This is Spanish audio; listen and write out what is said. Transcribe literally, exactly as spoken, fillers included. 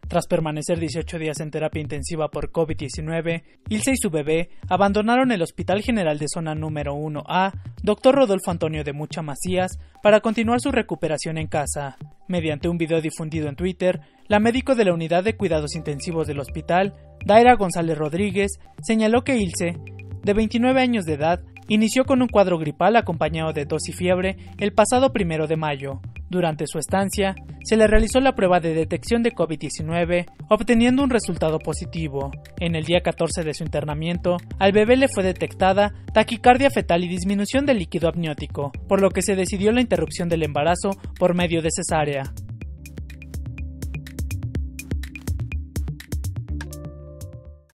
Tras permanecer dieciocho días en terapia intensiva por COVID diecinueve, Ilse y su bebé abandonaron el Hospital General de Zona número uno A, doctor Rodolfo Antonio de Mucha Macías, para continuar su recuperación en casa. Mediante un video difundido en Twitter, la médico de la Unidad de Cuidados Intensivos del hospital, Daira González Rodríguez, señaló que Ilse, de veintinueve años de edad, inició con un cuadro gripal acompañado de tos y fiebre el pasado primero de mayo. Durante su estancia, se le realizó la prueba de detección de COVID diecinueve, obteniendo un resultado positivo. En el día catorce de su internamiento, al bebé le fue detectada taquicardia fetal y disminución del líquido amniótico, por lo que se decidió la interrupción del embarazo por medio de cesárea.